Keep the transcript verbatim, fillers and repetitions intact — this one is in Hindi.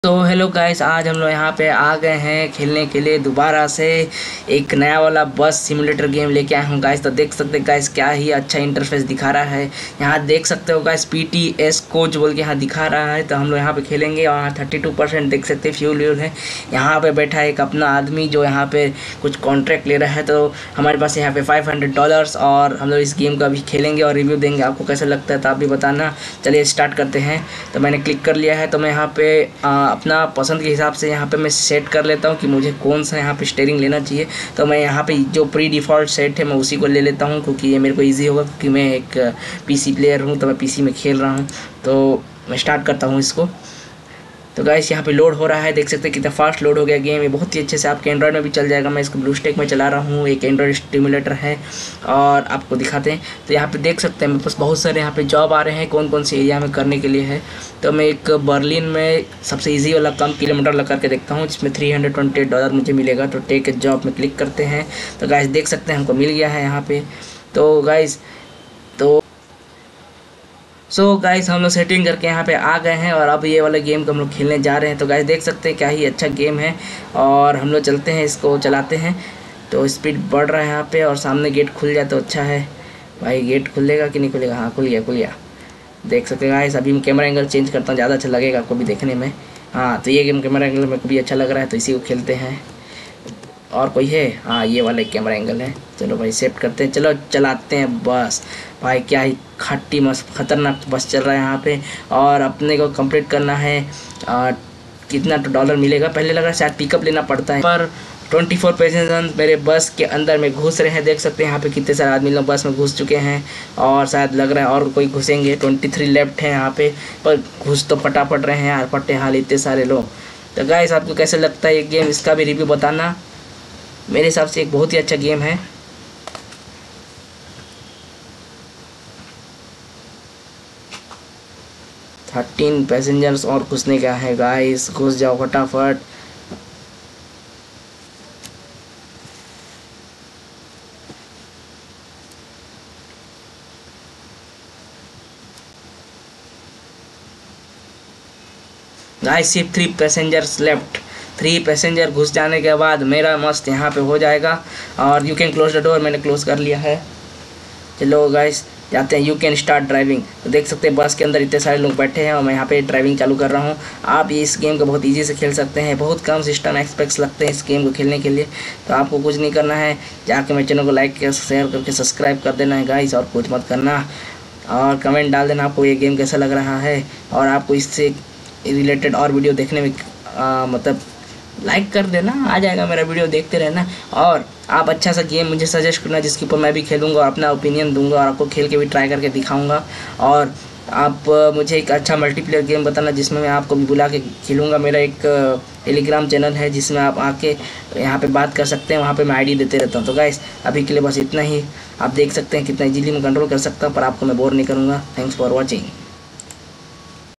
तो हेलो गाइस, आज हम लोग यहाँ पे आ गए हैं खेलने के लिए दोबारा से एक नया वाला बस सिमुलेटर गेम लेके आया हूँ गाइस। तो देख सकते हैं गाइस, क्या ही अच्छा इंटरफेस दिखा रहा है। यहाँ देख सकते हो guys, P T S coach बोल के यहाँ दिखा रहा है। तो हम लोग यहाँ पे खेलेंगे और यहाँ थर्टी टू परसेंट देख सकते हैं फ्यूल व्यूल है। यहाँ पे बैठा है एक अपना आदमी जो यहाँ पे कुछ कॉन्ट्रैक्ट ले रहा है। तो हमारे पास यहाँ पे फाइव हंड्रेड डॉलर्स और हम लोग इस गेम का भी खेलेंगे और रिव्यू देंगे। आपको कैसा लगता है तो आप भी बताना। चलिए स्टार्ट करते हैं। तो मैंने क्लिक कर लिया है। तो मैं यहाँ पे आ, अपना पसंद के हिसाब से यहाँ पे मैं सेट कर लेता हूँ कि मुझे कौन सा यहाँ पे स्टीयरिंग लेना चाहिए। तो मैं यहाँ पे जो प्री डिफ़ॉल्ट सेट है मैं उसी को ले लेता हूँ, क्योंकि ये मेरे को इजी होगा, क्योंकि मैं एक पीसी प्लेयर हूँ। तो मैं पीसी में खेल रहा हूँ। तो मैं स्टार्ट करता हूँ इसको। तो गाइस यहाँ पे लोड हो रहा है, देख सकते हैं कितना फास्ट लोड हो गया गेम। ये बहुत ही अच्छे से आपके एंड्रॉयड में भी चल जाएगा। मैं इसको ब्लूस्टैक में चला रहा हूँ, एक एंड्रॉयड स्टिमुलेटर है और आपको दिखाते हैं। तो यहाँ पे देख सकते हैं मेरे पास बहुत सारे यहाँ पे जॉब आ रहे हैं, कौन कौन से एरिया में करने के लिए है। तो मैं एक बर्लिन में सबसे ईजी वाला कम किलोमीटर लगा करके देखता हूँ, जिसमें three hundred twenty eight dollar मुझे मिलेगा। तो टेक ए जॉब में क्लिक करते हैं। तो गाइस देख सकते हैं हमको मिल गया है यहाँ पे। तो गाइस तो सो so गाइस हम लोग सेटिंग करके यहाँ पे आ गए हैं और अब ये वाला गेम को हम लोग खेलने जा रहे हैं। तो गाइस देख सकते हैं क्या ही अच्छा गेम है और हम लोग चलते हैं, इसको चलाते हैं। तो स्पीड बढ़ रहा है यहाँ पे और सामने गेट खुल जाए तो अच्छा है। भाई गेट खुलेगा कि नहीं खुलेगा? हाँ खुल गया खुल गया। देख सकते हैं गाइस, अभी मैं कैमरा एंगल चेंज करता हूँ, ज़्यादा अच्छा लगेगा आपको भी देखने में। हाँ तो ये गेम कैमरा एंगल मेरे को भी अच्छा लग रहा है, तो इसी को खेलते हैं। और कोई है? हाँ ये वाला एक कैमरा एंगल है। चलो भाई सेट करते हैं, चलो चलाते हैं बस। भाई क्या ही खट्टी मस्त खतरनाक बस चल रहा है यहाँ पे। और अपने को कंप्लीट करना है। आ, कितना तो डॉलर मिलेगा? पहले लग रहा है शायद पिकअप लेना पड़ता है, पर ट्वेंटी फोर पैसेंजर मेरे बस के अंदर में घुस रहे हैं। देख सकते हैं यहाँ पे कितने सारे आदमी लोग बस में घुस चुके हैं और शायद लग रहा है और कोई घुसेंगे। ट्वेंटी थ्री लेफ्ट है यहाँ पे, पर घुस तो फटाफट रहे हैं यार, फटे हाल इतने सारे लोग। तो गाइस आपको कैसे लगता है ये गेम, इसका भी रिव्यू बताना। मेरे हिसाब से एक बहुत ही अच्छा गेम है। थर्टीन पैसेंजर्स और घुसने का है गाइस, घुस जाओ फटाफट। गाइस सिर्फ three passengers left. Three passenger घुस जाने के बाद मेरा मस्त यहाँ पे हो जाएगा। और you can close the door, मैंने क्लोज कर लिया है। चलो गाइस जाते हैं, यू कैन स्टार्ट ड्राइविंग। तो देख सकते हैं बस के अंदर इतने सारे लोग बैठे हैं और मैं यहाँ पे ड्राइविंग चालू कर रहा हूँ। आप इस गेम को बहुत इजी से खेल सकते हैं, बहुत कम सिस्टम एक्सपेक्ट्स लगते हैं इस गेम को खेलने के लिए। तो आपको कुछ नहीं करना है, जाके मेरे चैनल को लाइक शेयर करके सब्सक्राइब कर देना है गाइस, और कुछ मत करना। और कमेंट डाल देना आपको ये गेम कैसा लग रहा है, और आपको इससे रिलेटेड और वीडियो देखने में आ, मतलब लाइक कर देना, आ जाएगा मेरा वीडियो, देखते रहना। और आप अच्छा सा गेम मुझे सजेस्ट करना जिसके ऊपर मैं भी खेलूँगा और अपना ओपिनियन दूंगा और आपको खेल के भी ट्राई करके दिखाऊंगा। और आप मुझे एक अच्छा मल्टीप्लेयर गेम बताना जिसमें मैं आपको भी बुला के खेलूँगा। मेरा एक टेलीग्राम चैनल है जिसमें आप आके यहाँ पे बात कर सकते हैं, वहाँ पे मैं आईडी देते रहता हूँ। तो गाइस अभी के लिए बस इतना ही। आप देख सकते हैं कितना इजीली मैं कंट्रोल कर सकता हूँ, पर आपको मैं बोर नहीं करूँगा। Thanks for watching.